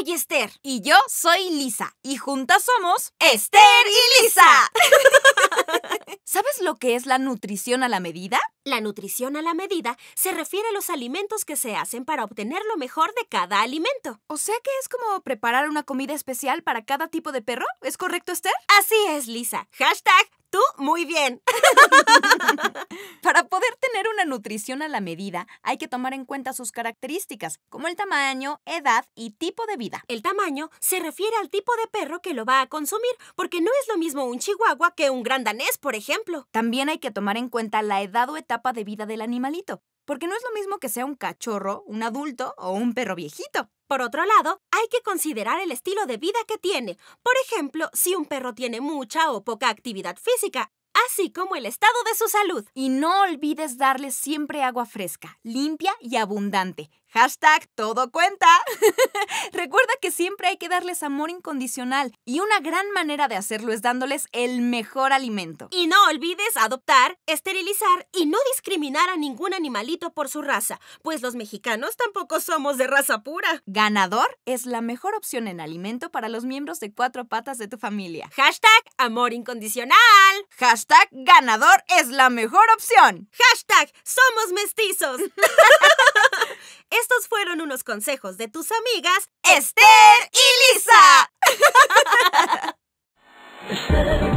soy Esther. Y yo soy Lisa. Y juntas somos ¡Esther y Lisa! ¿Sabes lo que es la nutrición a la medida? La nutrición a la medida se refiere a los alimentos que se hacen para obtener lo mejor de cada alimento. O sea que es como preparar una comida especial para cada tipo de perro. ¿Es correcto, Esther? Así es, Lisa. Hashtag tú muy bien. Para poder tener una nutrición a la medida, hay que tomar en cuenta sus características, como el tamaño, edad y tipo de vida. El tamaño se refiere al tipo de perro que lo va a consumir, porque no es lo mismo un chihuahua que un gran danés, por ejemplo. También hay que tomar en cuenta la edad o etapa de vida del animalito, porque no es lo mismo que sea un cachorro, un adulto o un perro viejito. Por otro lado, hay que considerar el estilo de vida que tiene. Por ejemplo, si un perro tiene mucha o poca actividad física, así como el estado de su salud. Y no olvides darle siempre agua fresca, limpia y abundante. Hashtag todo cuenta. Recuerda que siempre hay que darles amor incondicional y una gran manera de hacerlo es dándoles el mejor alimento. Y no olvides adoptar, esterilizar y no discriminar a ningún animalito por su raza, pues los mexicanos tampoco somos de raza pura. Ganador es la mejor opción en alimento para los miembros de 4 patas de tu familia. Hashtag amor incondicional. Hashtag ganador es la mejor opción. Hashtag somos mestizos. Estos fueron unos consejos de tus amigas Esther y Lisa.